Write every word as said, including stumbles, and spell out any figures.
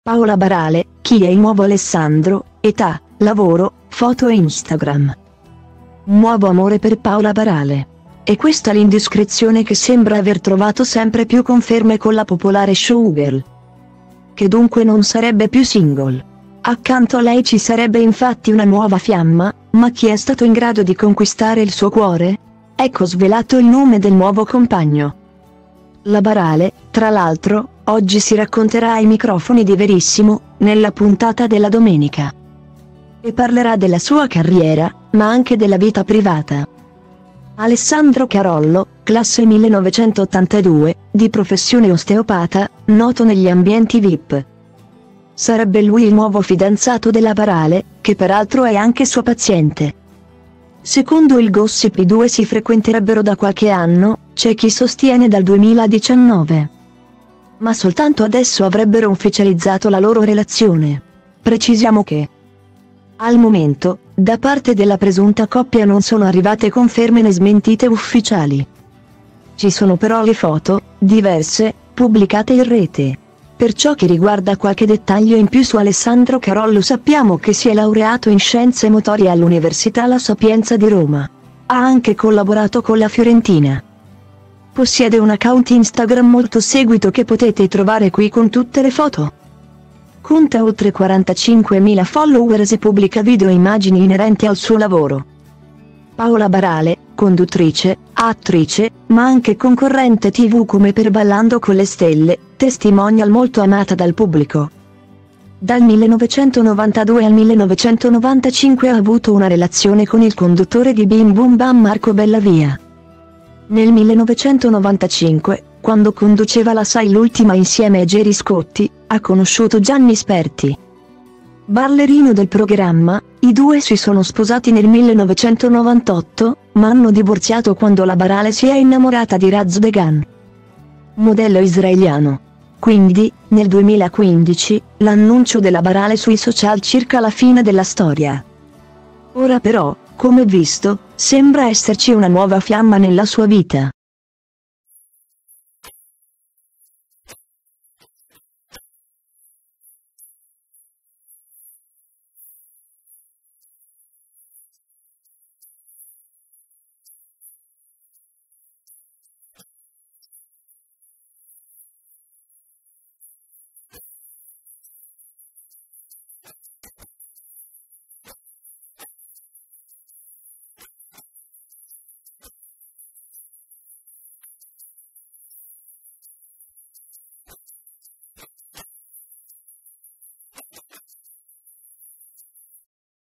Paola Barale, chi è il nuovo Alessandro? Età, lavoro, foto e Instagram. Nuovo amore per Paola Barale. E questa l'indiscrezione che sembra aver trovato sempre più conferme con la popolare showgirl. Che dunque non sarebbe più single. Accanto a lei ci sarebbe infatti una nuova fiamma, ma chi è stato in grado di conquistare il suo cuore? Ecco svelato il nome del nuovo compagno. La Barale, tra l'altro, oggi si racconterà ai microfoni di Verissimo, nella puntata della domenica. E parlerà della sua carriera, ma anche della vita privata. Alessandro Carollo, classe millenovecentottantadue, di professione osteopata, noto negli ambienti V I P. Sarebbe lui il nuovo fidanzato della Barale, che peraltro è anche suo paziente. Secondo il gossip i due si frequenterebbero da qualche anno, c'è chi sostiene dal duemiladiciannove. Ma soltanto adesso avrebbero ufficializzato la loro relazione. Precisiamo che al momento, da parte della presunta coppia non sono arrivate conferme né smentite ufficiali. Ci sono però le foto, diverse, pubblicate in rete. Per ciò che riguarda qualche dettaglio in più su Alessandro Carollo sappiamo che si è laureato in Scienze Motorie all'Università La Sapienza di Roma. Ha anche collaborato con la Fiorentina. Possiede un account Instagram molto seguito che potete trovare qui con tutte le foto. Conta oltre quarantacinquemila followers e pubblica video e immagini inerenti al suo lavoro. Paola Barale, conduttrice, attrice, ma anche concorrente tivù come per Ballando con le stelle, testimonial molto amata dal pubblico. Dal millenovecentonovantadue al millenovecentonovantacinque ha avuto una relazione con il conduttore di Bim Bum Bam Marco Bellavia. Nel millenovecentonovantacinque, quando conduceva la Sai l'Ultima insieme a Gerry Scotti, ha conosciuto Gianni Sperti. Ballerino del programma, i due si sono sposati nel millenovecentonovantotto, ma hanno divorziato quando la Barale si è innamorata di Raz Degan, modello israeliano. Quindi, nel duemilaquindici, l'annuncio della Barale sui social circa la fine della storia. Ora però, come visto, sembra esserci una nuova fiamma nella sua vita.